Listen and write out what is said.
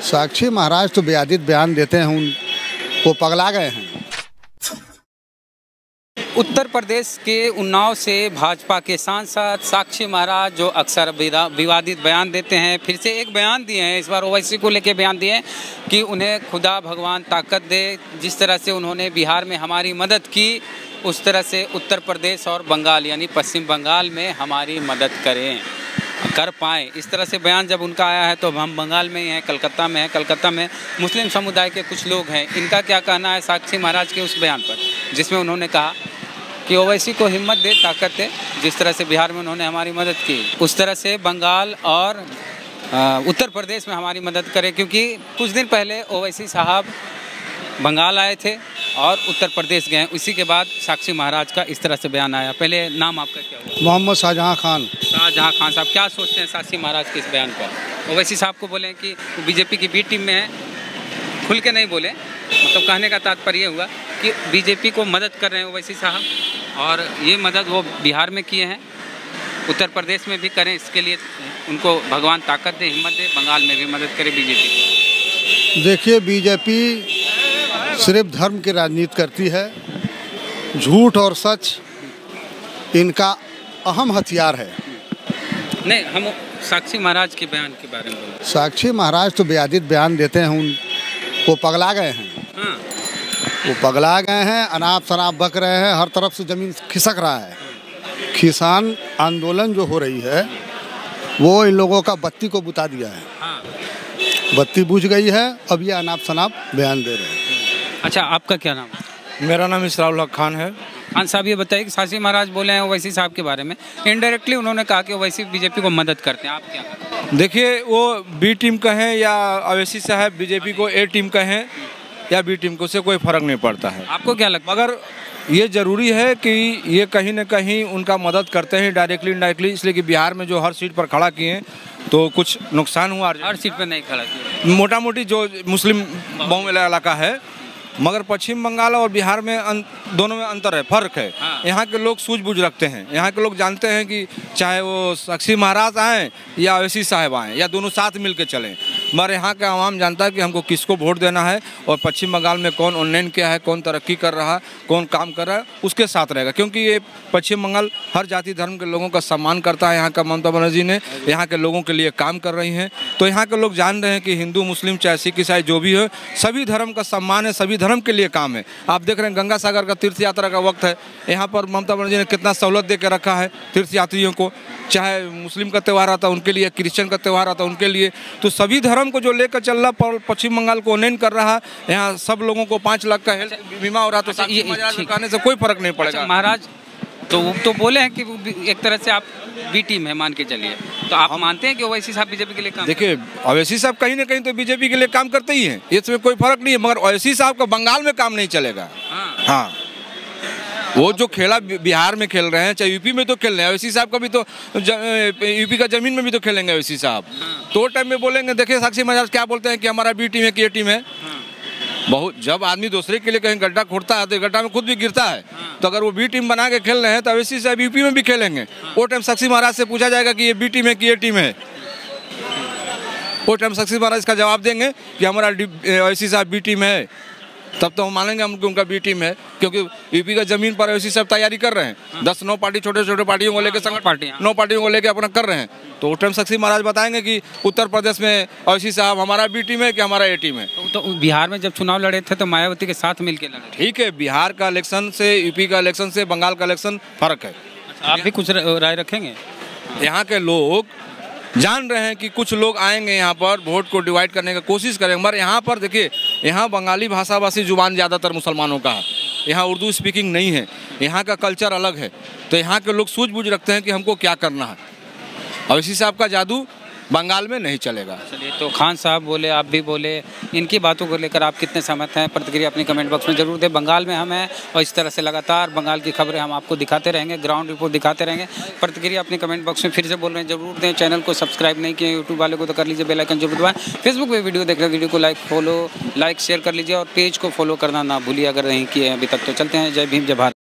साक्षी महाराज तो बेअदब बयान देते हैं, वो पगला गए हैं। उत्तर प्रदेश के उन्नाव से भाजपा के सांसद साक्षी महाराज जो अक्सर विवादित बयान देते हैं, फिर से एक बयान दिए हैं। इस बार ओवैसी को लेकर बयान दिए कि उन्हें खुदा भगवान ताकत दे। जिस तरह से उन्होंने बिहार में हमारी मदद की, उस तरह से उत्तर प्रदेश और बंगाल यानी पश्चिम बंगाल में हमारी मदद कर पाएँ। इस तरह से बयान जब उनका आया है तो हम बंगाल में ही हैं, कलकत्ता में हैं। कलकत्ता में मुस्लिम समुदाय के कुछ लोग हैं, इनका क्या कहना है साक्षी महाराज के उस बयान पर, जिसमें उन्होंने कहा कि ओवैसी को हिम्मत दे, ताकत दे। जिस तरह से बिहार में उन्होंने हमारी मदद की, उस तरह से बंगाल और उत्तर प्रदेश में हमारी मदद करें। क्योंकि कुछ दिन पहले ओवैसी साहब बंगाल आए थे और उत्तर प्रदेश गए, उसी के बाद साक्षी महाराज का इस तरह से बयान आया। पहले नाम आपका क्या हुआ? मोहम्मद शाहजहाँ खान। शाहजहाँ खान साहब, क्या सोचते हैं साक्षी महाराज के इस बयान पर? ओवैसी साहब को बोले कि वो बीजेपी की बी टीम में है, खुल के नहीं बोले, मतलब कहने का तात्पर्य हुआ कि बीजेपी को मदद कर रहे हैं ओवैसी साहब, और ये मदद वो बिहार में किए हैं, उत्तर प्रदेश में भी करें। इसके लिए उनको भगवान ताकत दे, हिम्मत दे, बंगाल में भी मदद करे बीजेपी। देखिए, बीजेपी सिर्फ धर्म की राजनीति करती है। झूठ और सच इनका अहम हथियार है। नहीं, हम साक्षी महाराज के बयान के बारे में बोल। साक्षी महाराज तो बेअदब बयान देते हैं, वो पगला गए हैं। हाँ। वो पगला गए हैं, अनाप शनाप बक रहे हैं, हर तरफ से जमीन खिसक रहा है। किसान आंदोलन जो हो रही है वो इन लोगों का बत्ती को बुता दिया है। हाँ। बत्ती बुझ गई है, अब ये अनाप शनाप बयान दे रहे हैं। अच्छा, आपका क्या नाम है? मेरा नाम इसराउल हक खान है। खान साहब, ये बताइए कि साक्षी महाराज बोले हैं ओवैसी साहब के बारे में, इनडायरेक्टली उन्होंने कहा कि ओवैसी बीजेपी को मदद करते हैं, आप क्या कहते हैं? देखिए, वो बी टीम कहें या ओवैसी साहब बीजेपी को ए टीम कहें या बी टीम को, उससे कोई फर्क नहीं पड़ता है। आपको क्या लगता है? मगर ये ज़रूरी है कि ये कहीं न कहीं उनका मदद करते हैं डायरेक्टली इनडायरेक्टली, इसलिए कि बिहार में जो हर सीट पर खड़ा किए तो कुछ नुकसान हुआ। हर सीट पर नहीं खड़ा किया, मोटा मोटी जो मुस्लिम बहुल इलाका है, मगर पश्चिम बंगाल और बिहार में दोनों में अंतर है, फ़र्क है। हाँ। यहाँ के लोग सूझबूझ रखते हैं, यहाँ के लोग जानते हैं कि चाहे वो साक्षी महाराज आएँ या ओवैसी साहब आएँ या दोनों साथ मिल के चलें, मगर यहाँ का आवाम जानता है कि हमको किसको वोट देना है और पश्चिम बंगाल में कौन उन्नयन किया है, कौन तरक्की कर रहा है, कौन काम कर रहा है, उसके साथ रहेगा। क्योंकि ये पश्चिम बंगाल हर जाति धर्म के लोगों का सम्मान करता है। यहाँ का ममता बनर्जी ने यहाँ के लोगों के लिए काम कर रही हैं, तो यहाँ के लोग जान रहे हैं कि हिंदू मुस्लिम चाहे सिख ईसाई जो भी हो, सभी धर्म का सम्मान है, सभी धर्म के लिए काम है। आप देख रहे हैं गंगा सागर का तीर्थ यात्रा का वक्त है, यहाँ पर ममता बनर्जी ने कितना सहूलत दे के रखा है तीर्थ यात्रियों को। चाहे मुस्लिम का त्यौहार आता उनके लिए, क्रिश्चियन का त्यौहार आता उनके लिए, तो सभी धर्म को जो लेकर चल रहा, पश्चिम बंगाल को उन्नयन कर रहा है। यहाँ सब लोगों को 5 लाख का हेल्थ बीमा हो रहा, तो साक्षी महाराज कहने से कोई फर्क नहीं पड़ेगा। महाराज तो बोले हैं कि एक तरह से आप बी टीम है, मान के चलिए, तो आप मानते हैं कि ओवैसी साहब बीजेपी के लिए काम? देखिए, ओवैसी साहब कहीं ना कहीं तो बीजेपी के लिए काम करते ही हैं, इसमें कोई फर्क नहीं है, मगर ओवैसी साहब का बंगाल में काम नहीं चलेगा। हाँ, वो जो खेला बिहार में खेल रहे हैं, चाहे यूपी में तो खेल रहे हैं, ओवैसी साहब का भी तो यूपी का जमीन में भी तो खेलेंगे ओवैसी साहब। तो टाइम में बोलेंगे। देखिए साक्षी महाराज क्या बोलते हैं कि हमारा बी टीम है कि ए टीम है। बहुत जब आदमी दूसरे के लिए कहीं गड्ढा खोदता है तो गड्ढा में खुद भी गिरता है। तो अगर वो बी टीम बना के खेल रहे हैं तो ओवैसी साहब यूपी में भी खेलेंगे। वो टाइम साक्षी महाराज से पूछा जाएगा कि ये बी टीम है कि ए टीम है। वो टाइम साक्षी महाराज इसका जवाब देंगे कि हमारा ओवैसी साहब बी टीम है, तब तो हम मानेंगे हमको उनका बी टीम है, क्योंकि यूपी का जमीन पर ओवैसी साहब तैयारी कर रहे हैं। 10-9 पार्टी छोटे छोटे पार्टियों को लेकर, संगठन पार्टियां 9 पार्टियों को लेकर अपना कर रहे हैं। तो उस टाइम साक्षी महाराज बताएंगे कि उत्तर प्रदेश में ओवैसी साहब हमारा बी टीम है कि हमारा ए टीम है। तो बिहार में जब चुनाव लड़े थे तो मायावती के साथ मिलकर लड़े। ठीक है, बिहार का इलेक्शन से, यूपी का इलेक्शन से, बंगाल का इलेक्शन फर्क है। आप भी कुछ राय रखेंगे? यहाँ के लोग जान रहे हैं कि कुछ लोग आएंगे यहाँ पर वोट को डिवाइड करने का कोशिश करेंगे, मगर यहाँ पर देखिए, यहाँ बंगाली भाषाभाषी जुबान ज़्यादातर मुसलमानों का है, यहाँ उर्दू स्पीकिंग नहीं है, यहाँ का कल्चर अलग है। तो यहाँ के लोग सूझबूझ रखते हैं कि हमको क्या करना है। ओवैसी साहब का जादू बंगाल में नहीं चलेगा। चलिए, तो खान साहब बोले, आप भी बोले, इनकी बातों को लेकर आप कितने सहमत हैं? प्रतिक्रिया अपनी कमेंट बॉक्स में जरूर दें। बंगाल में हम हैं और इस तरह से लगातार बंगाल की खबरें हम आपको दिखाते रहेंगे, ग्राउंड रिपोर्ट दिखाते रहेंगे। प्रतिक्रिया अपनी कमेंट बॉक्स में फिर से बोल रहे हैं जरूर दें। चैनल को सब्सक्राइब नहीं किए यूट्यूब वाले को तो कर लीजिए, बेल आइकन जरूर दबाएं। फेसबुक पे वीडियो देख रहे हैं, वीडियो को लाइक शेयर कर लीजिए और पेज को फॉलो करना ना भूलिए अगर नहीं किए अभी तक। तो चलते हैं, जय भीम जय भारत।